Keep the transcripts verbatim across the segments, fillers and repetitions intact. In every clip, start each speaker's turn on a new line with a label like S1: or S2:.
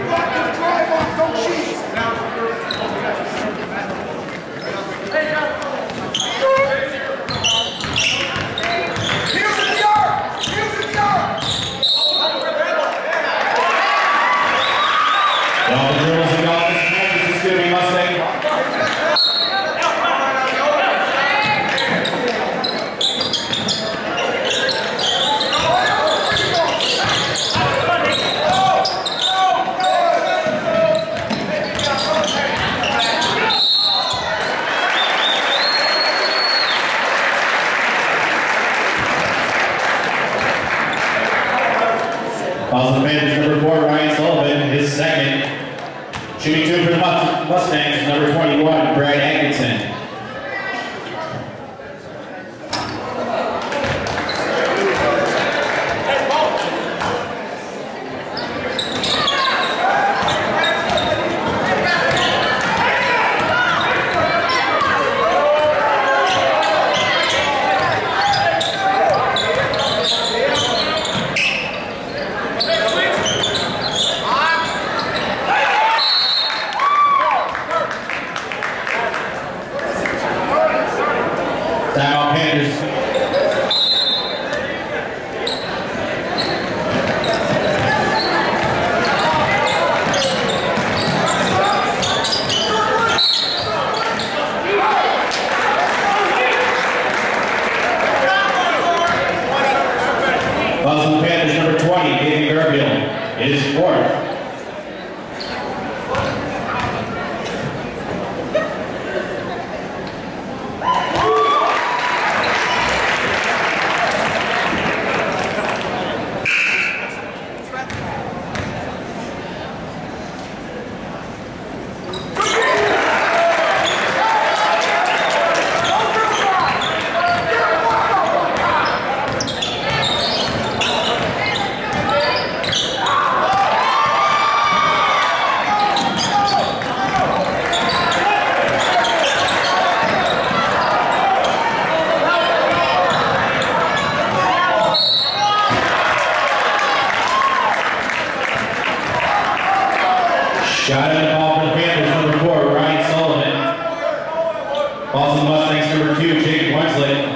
S1: Boston Panthers number four, Ryan Sullivan, his second. Shooting two for the Mustangs, number twenty-one, Brad Atkinson. Timeout Panthers. Boston Panthers number twenty, Davey Garfield, is fourth. Shot at the ball for the Panthers, number four, Ryan Sullivan. Boston Mustangs, number two, Jake Wensley.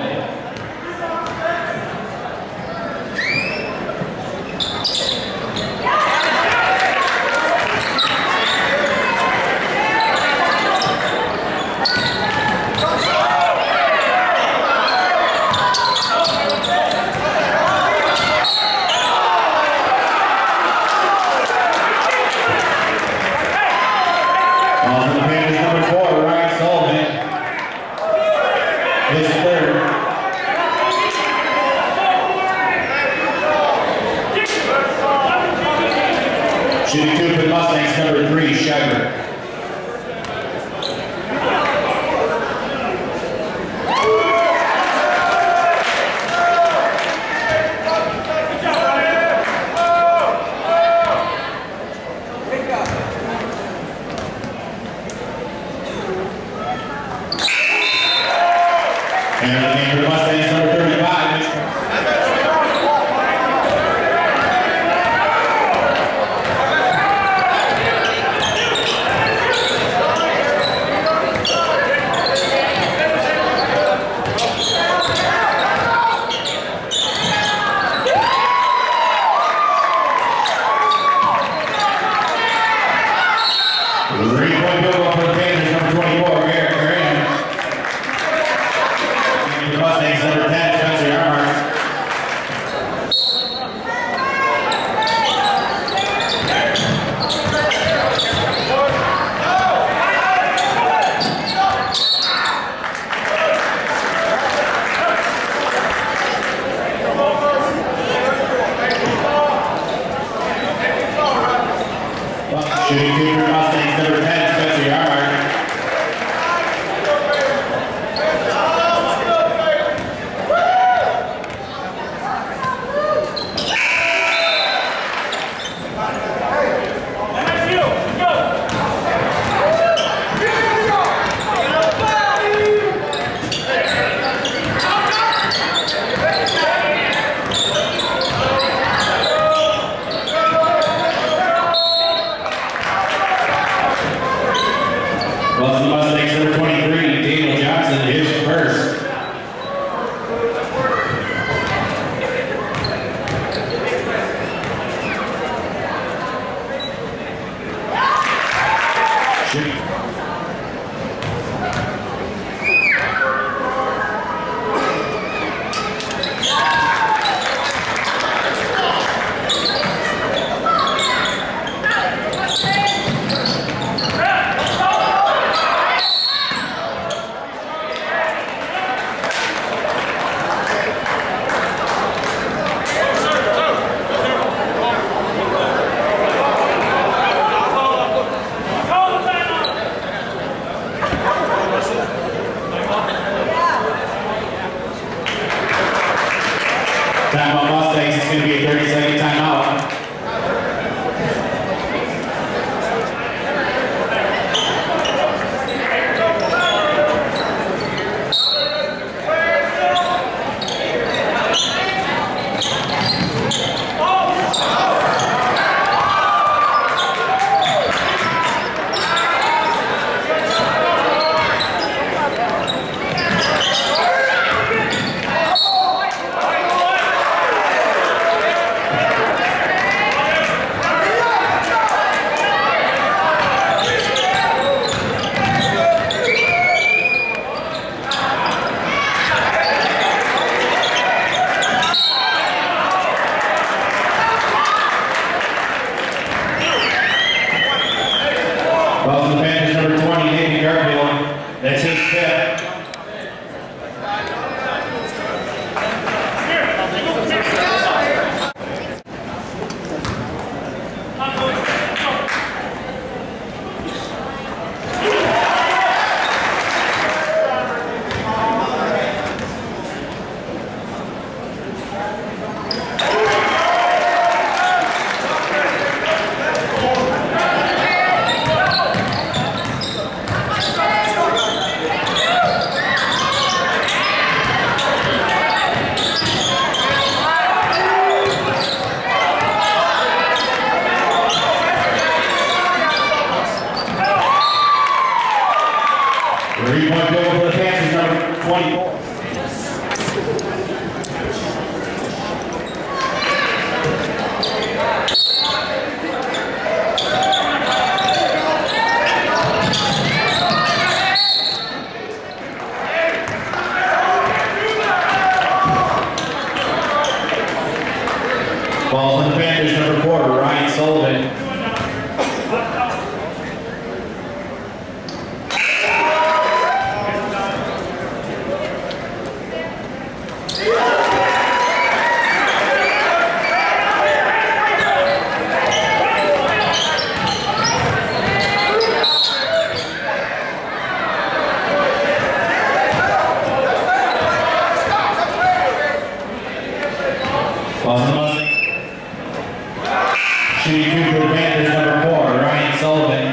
S1: Boston Panthers number four, Ryan Sullivan, his third. Shooting two for the Mustangs, number three, Shiver. And the game for the Mustangs, number thirty-five, three-point field goal for the Panthers, number twenty-four, Garrett Graham. The Mustangs, number ten, Spencer Arnold. Timeout Mustangs, it's going to be a thirty second timeout. Boston Panthers number twenty, Nathan Garfield. That's his fifth. Three-point goal for the Panthers, number twenty-four. Ball on the Panthers, number four, Ryan Sullivan. Shooting two for the Panthers, number four, Ryan Sullivan.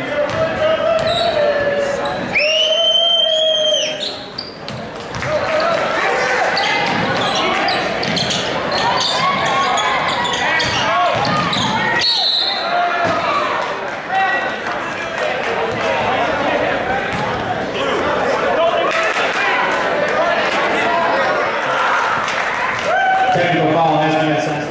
S1: Technical foul has been assessed.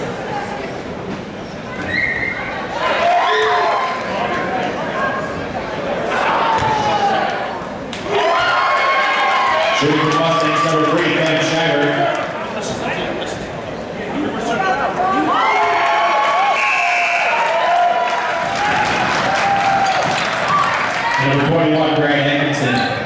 S1: Shooting for Mustangs, number three, Ben Schneider. Number twenty-one, Grant Hankinson.